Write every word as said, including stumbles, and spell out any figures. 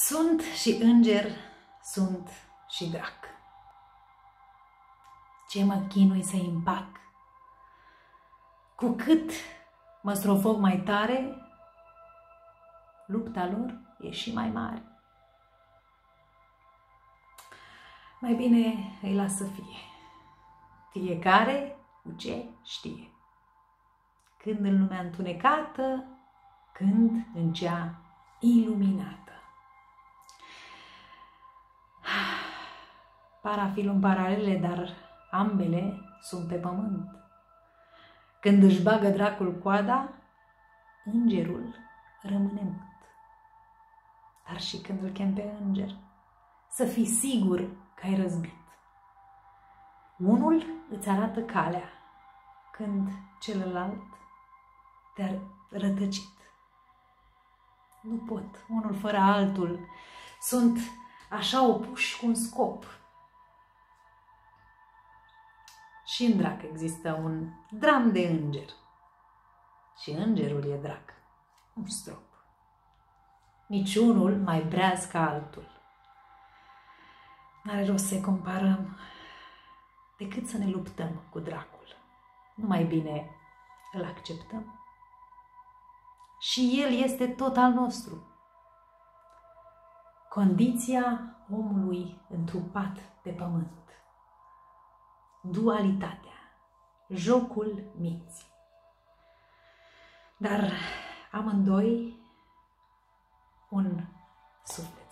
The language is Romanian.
Sunt și înger, sunt și drac. Ce mă chinui să-i împac? Cu cât mă strofoc mai tare, lupta lor e și mai mare. Mai bine îi las să fie. Fiecare cu ce știe. Când în lumea întunecată, când în cea iluminată. Par a fi în paralele, dar ambele sunt pe pământ. Când își bagă dracul coada, îngerul rămâne mut. Dar și când îl chem pe înger, să fii sigur că ai răzbit. Unul îți arată calea, când celălalt te-a rătăcit. Nu pot unul fără altul, sunt așa opuși cu un scop. Și în drac există un dram de înger. Și îngerul e drac, un strop. Niciunul mai breaz ca altul. N-are rost să comparăm, decât să ne luptăm cu dracul. Nu mai bine îl acceptăm. Și el este tot al nostru. Condiția omului întrupat pe pământ. Dualitatea, jocul minții. Dar amândoi un suflet.